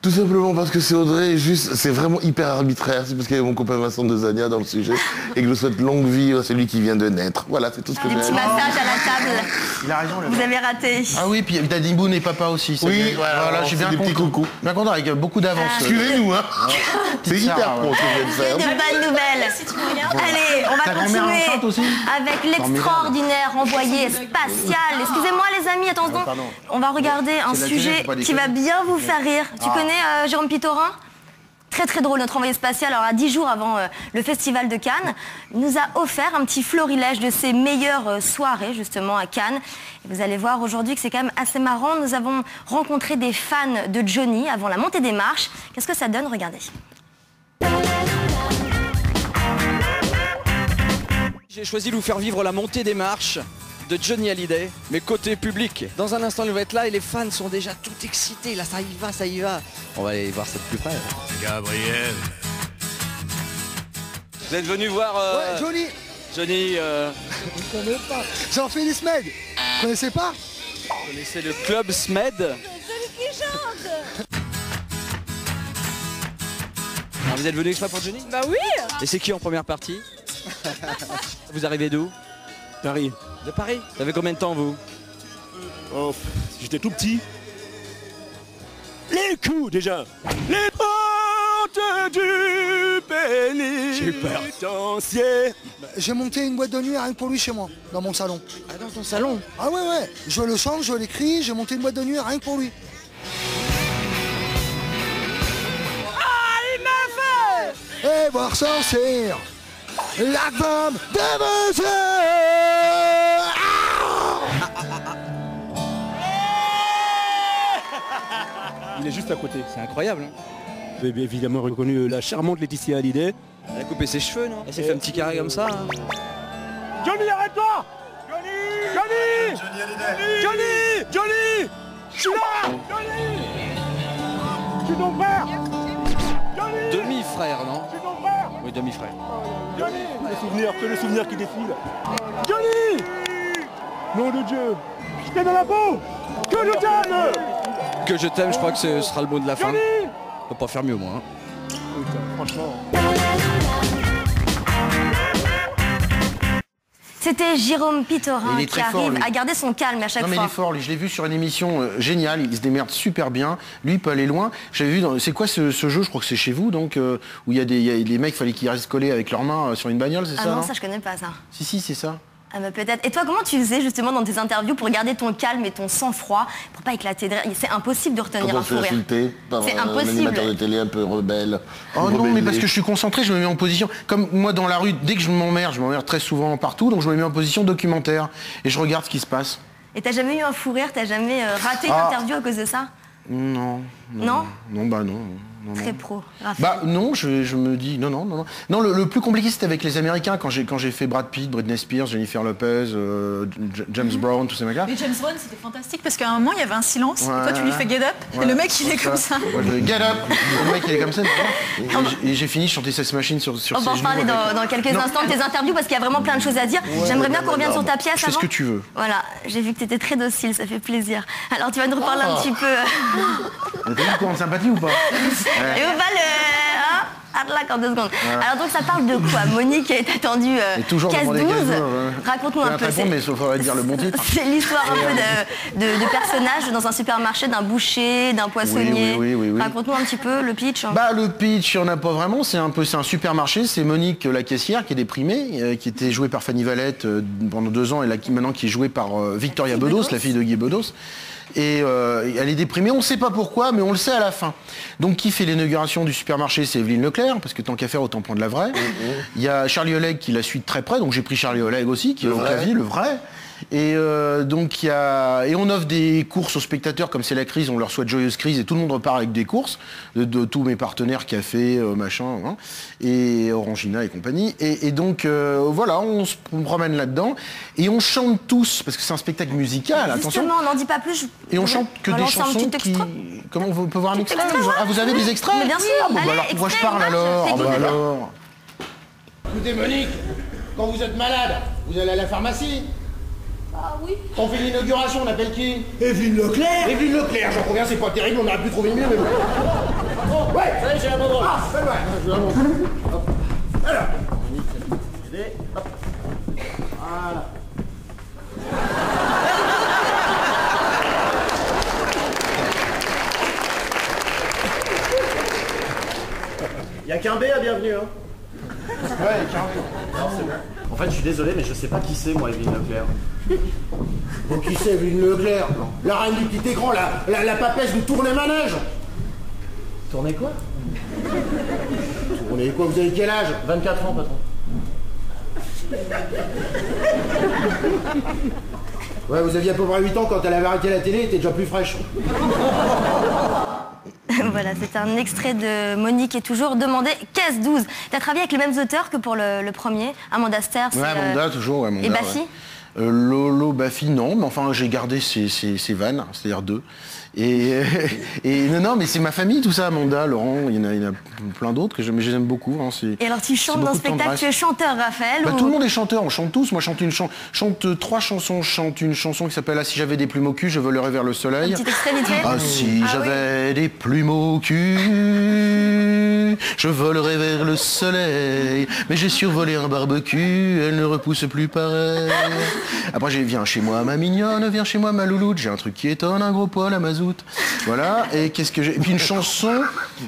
Tout simplement parce que c'est Audrey, juste, c'est vraiment hyper arbitraire. C'est parce qu'il y a mon copain Vincent de Zania dans le sujet et que je souhaite longue vie à celui qui vient de naître. Voilà, c'est tout ce que j'ai à Des petits dire. massages à la table. Il a raison, le Vous avez raté. Ah oui, puis t'as dit Boone et papa aussi. Oui, voilà, j'ai c'est bien des petits content. coucous. Bien content, avec beaucoup d'avance. Excusez-nous, hein. C'est Petite hyper Sarah, pro ce que je viens de faire. De bonnes nouvelles. Allez, on va Ta grand-mère continuer enceinte aussi avec l'extraordinaire envoyé spatial. Excusez-moi les amis, attention. pardon. On va regarder un C'est de la sujet télé, faut pas qui va déconner. bien vous faire rire. Tu connais Jérôme Pitorin ? Très très drôle, notre envoyé spatial, alors à 10 jours avant le festival de Cannes, nous a offert un petit florilège de ses meilleures soirées justement à Cannes. Et vous allez voir aujourd'hui que c'est quand même assez marrant. Nous avons rencontré des fans de Johnny avant la montée des marches. Qu'est-ce que ça donne ? Regardez. J'ai choisi de vous faire vivre la montée des marches de Johnny Hallyday, mais côté public. Dans un instant, il va être là et les fans sont déjà tout excités. Là, ça y va, ça y va. On va aller voir ça de plus près. Gabriel. Vous êtes venu voir Ouais, Johnny. Johnny, Je connais pas. Jean-Philippe Smed. Vous connaissez pas? vous connaissez le club SMED. Alors, vous êtes venu exprès pour Johnny? Bah oui. Et c'est qui en première partie? Vous arrivez d'où? Paris. De Paris. Ça fait combien de temps, vous? Oh, j'étais tout petit. Les coups déjà. Les portes du pénitencier. J'ai monté une boîte de nuit rien que pour lui chez moi, dans mon salon. Ah, dans ton salon? Ah ouais, ouais. Je le chante, je l'écris, j'ai monté une boîte de nuit rien que pour lui. Et voir sortir la femme de monsieur. Il est juste à côté. C'est incroyable, hein? Vous avez évidemment reconnu la charmante Laetitia Hallyday. Elle a coupé ses cheveux, non? Elle s'est fait un petit carré comme ça, hein. Johnny, arrête-toi! Johnny! Johnny! Johnny! Je suis là! Johnny! Je suis ton frère! Johnny! Demi-frère, non? Je suis ton frère! Oui, demi-frère. Johnny! Que les souvenirs qui défilent. Johnny! Nom de Dieu! Je t'ai dans la peau! Que je t'aime! Que je t'aime, je crois que ce sera le mot de la fin. Johnny! On peut pas faire mieux, moi, hein. Putain, franchement... C'était Jérôme Pitorin Il est qui très fort, arrive lui. à garder son calme à chaque Non mais il fois. est fort, lui. Je l'ai vu sur une émission géniale, il se démerde super bien. Lui, il peut aller loin. J'avais vu, c'est quoi ce jeu? Je crois que c'est chez vous, donc où il y a les mecs, fallait qu'ils restent collés avec leurs mains sur une bagnole, c'est Ah ça non, ça je connais pas ça. Si, c'est ça. Ah bah peut-être. Et toi, comment tu faisais justement dans tes interviews pour garder ton calme et ton sang-froid, pour pas éclater de rire? C'est impossible de retenir Quand on un se fou fait rire. insulter par C'est un impossible. animateur de télé un peu rebelle. Oh non, mais rebelle. parce que je suis concentré, je me mets en position. Comme moi dans la rue, dès que je m'emmerde très souvent partout, donc je me mets en position documentaire et je regarde ce qui se passe. Et t'as jamais eu un fou rire? T'as jamais raté une Ah. interview à cause de ça? Non. Non? Non, bah non. Non, Très non. pro, Raphaël. Bah non, je me dis non. Non, le plus compliqué c'était avec les Américains quand j'ai fait Brad Pitt, Britney Spears, Jennifer Lopez, James Brown, tous ces mecs-là. Mais James Bond, c'était fantastique parce qu'à un moment, il y avait un silence. Ouais, et toi, tu lui fais get up. ouais. Et le mec, il est comme ça. Ouais, le get up. Le mec il est comme ça. Et j'ai fini de chanter Sex Machine sur ses On va en genoux. reparler dans quelques Non. instants de tes interviews parce qu'il y a vraiment plein de choses à dire. J'aimerais bien qu'on revienne sur ta pièce Je fais ce avant. que tu veux. Voilà, j'ai vu que tu étais très docile, ça fait plaisir. Alors tu vas nous reparler un petit peu. T'as vu quoi, en sympathie ou pas? Ouais. Et on va le. Hein, là, en 2 secondes. Alors donc ça parle de quoi? Monique est attendue Et toujours case 12. demander case 12, ouais. Raconte-nous un peu. Répondre, mais il faudrait dire le bon titre. C'est l'histoire un peu de personnages dans un supermarché, d'un boucher, d'un poissonnier. Oui. Raconte-nous un petit peu le pitch. Bah le pitch, il n'y en a pas vraiment, c'est un supermarché, c'est Monique la caissière qui est déprimée, qui était jouée par Fanny Valette pendant 2 ans et là, maintenant qui est jouée par Victoria Bedos, la fille de Guy Bedos. Et elle est déprimée, on ne sait pas pourquoi, mais on le sait à la fin. Donc qui fait l'inauguration du supermarché? C'est Evelyne Leclerc, parce que tant qu'à faire, autant prendre la vraie. Il y a Charlie Oleg qui la suit de très près, donc j'ai pris Charlie Oleg aussi, qui est au clavier, le vrai. Et donc et on offre des courses aux spectateurs, comme c'est la crise, on leur souhaite joyeuse crise et tout le monde repart avec des courses de tous mes partenaires, café, machin, hein, et Orangina et compagnie. Et donc voilà, on se promène là-dedans et on chante tous, parce que c'est un spectacle musical, attention. Justement, on n'en dit pas plus. Et on chante que des lancer un chansons petit qui... extrait. Comment on peut voir un extrait? extrait, ouais. Ah, vous avez des extraits? Mais bien sûr. Ah, bon, bah Allez, alors pourquoi je extrait, parle on marche, alors? Ah, fais bah écouter. alors. Écoutez Monique, quand vous êtes malade, vous allez à la pharmacie. Ah oui. On fait l'inauguration, on appelle qui? Evelyne Leclerc. Evelyne Leclerc, j'en conviens, c'est pas terrible, on aurait pu trouver mieux, mais bon. Ouais, ça y est, j'ai un endroit. Ah, c'est pas mal. Hop. Alors, Monique, aider. Hop. Voilà. Y'a qu'un B à bienvenue, hein. Ouais, carrément. En fait, je suis désolé, mais je sais pas qui c'est, moi, Evelyne Leclerc. Bon, qui c'est, Evelyne Leclerc? La reine du petit écran, la papesse du tourner-manège. Tourner quoi? Tourner quoi? Vous avez quel âge? 24 ans, patron. Ouais, vous aviez à peu près 8 ans quand elle avait arrêté la télé, elle était déjà plus fraîche. Voilà, c'est un extrait de Monique est toujours demandé. Caisse 12. Tu as travaillé avec les mêmes auteurs que pour le premier, Amanda Sterrs. Ouais, Amanda, toujours, ouais, Amanda. Et Baffy ouais. Lolo, Baffy, non, mais enfin j'ai gardé ses vannes, c'est-à-dire 2. Et non, mais c'est ma famille tout ça, Amanda, Laurent, il y en a plein d'autres que je les aime beaucoup. Hein, et alors tu chantes dans le spectacle, tu es chanteur, Raphaël Tout le monde est chanteur, on chante tous. Moi je chante 3 chansons, je chante une chanson qui s'appelle « Ah si j'avais des plumes au cul, je volerais vers le soleil ». Un petit extrait vite fait. Ah si j'avais des plumes au cul, je volerais vers le soleil. Mais j'ai survolé un barbecue, elle ne repousse plus pareil. Après j'ai viens chez moi ma mignonne, viens chez moi ma louloute, j'ai un truc qui étonne, un gros poil à mazout. Voilà, et qu'est-ce que j'ai. Et puis une chanson.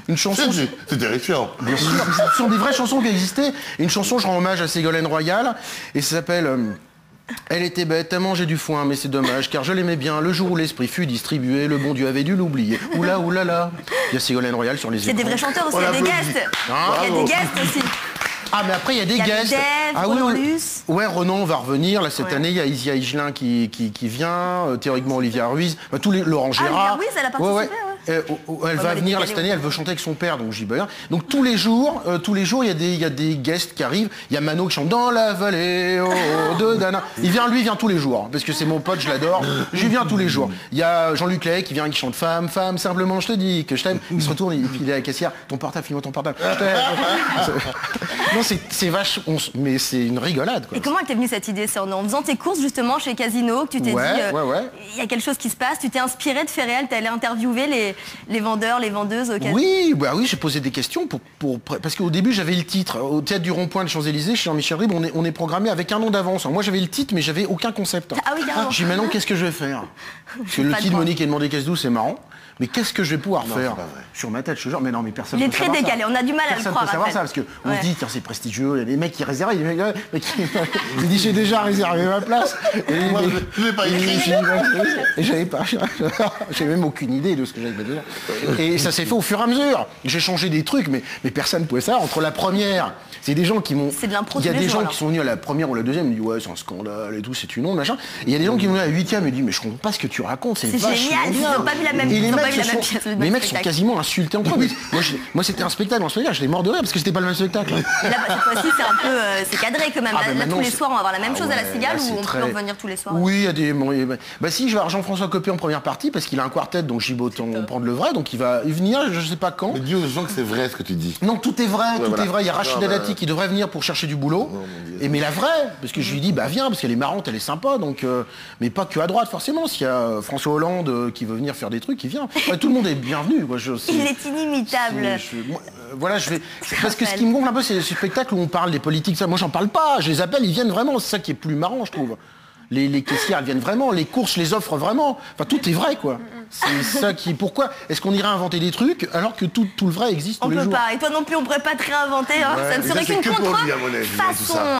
C'est terrifiant. Bien sûr, ce sont des vraies chansons qui existaient. Et une chanson, je rends hommage à Ségolène Royal, et ça s'appelle Elle était bête à manger du foin, mais c'est dommage, car je l'aimais bien. Le jour où l'esprit fut distribué, le bon Dieu avait dû l'oublier. Oula, oulala. Il y a Ségolène Royal sur les écrans. C'est des vrais chanteurs aussi, il y a des guests. Il y a des guests aussi. Ah mais après il y a des guests. Dave, ah Renan oui, Luce. Ouais, Renan va revenir là cette année. Il y a Isia Higelin qui vient, théoriquement Olivia Ruiz, tous les Laurent Gérard. Ah oui, elle a participé. Elle va venir là cette année. Elle veut chanter avec son père, donc j'y vais. Donc tous les jours, il y a des guests qui arrivent. Il y a Mano qui chante dans la vallée de Dana. Il vient tous les jours parce que c'est mon pote, je l'adore. J'y viens tous les jours. Il y a Jean-Luc Lay qui vient, qui chante femme, femme, simplement je te dis que je t'aime. Il se retourne et puis il est à la caissière. Ton portable, file-moi ton portable. Je t'aime. Non, c'est vache, mais c'est une rigolade, quoi. Et comment elle t'est venue cette idée? C'est en faisant tes courses justement chez Casino que tu t'es dit il y a quelque chose qui se passe, tu t'es inspiré de faits réels, tu es allé interviewer les vendeurs, les vendeuses au Casino? Oui, j'ai posé des questions parce qu'au début j'avais le titre. Au Théâtre du Rond-Point de Champs-Élysées, chez Jean-Michel Ribes, on est programmé avec un nom d'avance. Moi j'avais le titre mais j'avais aucun concept. Ah oui, carrément. J'ai dit maintenant qu'est-ce que je vais faire? Parce que le titre Monique est demandé caisse 12, c'est marrant. Mais qu'est-ce que je vais pouvoir faire sur ma tête? Je te jure, mais non, mais personne ne peut savoir ça. Il est très décalé, on a du mal à le croire. Personne ne peut savoir ça, parce qu'on se dit, tiens, c'est prestigieux, il y a des mecs qui réservent, il me dit, j'ai déjà réservé ma place. Et moi, je l'ai pas écrit. Et j'avais même aucune idée de ce que j'allais dire. Et ça s'est fait au fur et à mesure. J'ai changé des trucs, mais personne ne pouvait savoir. Entre la première, c'est des gens qui m'ont... C'est de l'impro. Il y a des gens qui sont venus à la première ou la deuxième, ils me disent, ouais, c'est un scandale et tout, c'est une honte, machin. Et il y a des gens qui vont venir à la 8e et disent, mais je comprends pas ce que tu racontes, c'est génial, ils n'ont pas vu la même pièce. Les mecs sont quasiment insultés en quoi. Moi c'était un spectacle, je l'ai mort de rire parce que c'était pas le même spectacle. Mais là, cette fois-ci, c'est un peu c'est cadré quand même. Là, tous les soirs, on va avoir la même chose à la Cigale ou on peut revenir tous les soirs? Oui, il y a des... Bah si, je vais avoir Jean-François Copé en première partie parce qu'il a un quartet, donc j'y vais autant prendre le vrai, donc il va venir, je sais pas quand. Mais dis aux gens que c'est vrai ce que tu dis. Non, tout est vrai, est vrai. Il y a Rachida Dati qui devrait venir pour chercher du boulot. Mais la vraie, parce que je lui dis, bah viens, parce qu'elle est marrante, elle est sympa, donc... mais pas que à droite, forcément. S'il y a François Hollande qui veut venir faire des trucs, il vient. Tout le monde est bienvenu. Il est inimitable. Voilà, parce que ce qui me gonfle un peu, c'est ce spectacle où on parle des politiques. Ça, moi, j'en parle pas. Je les appelle, ils viennent vraiment. C'est ça qui est plus marrant, je trouve. Les caissières, elles viennent vraiment. Les courses, je les offre vraiment. Enfin, tout est vrai, quoi. C'est ça qui... Pourquoi est-ce qu'on irait inventer des trucs alors que tout le vrai existe tous les jours? On peut pas. Et toi non plus, on pourrait pas te réinventer. Hein. Ça ne serait qu'une contre-façon.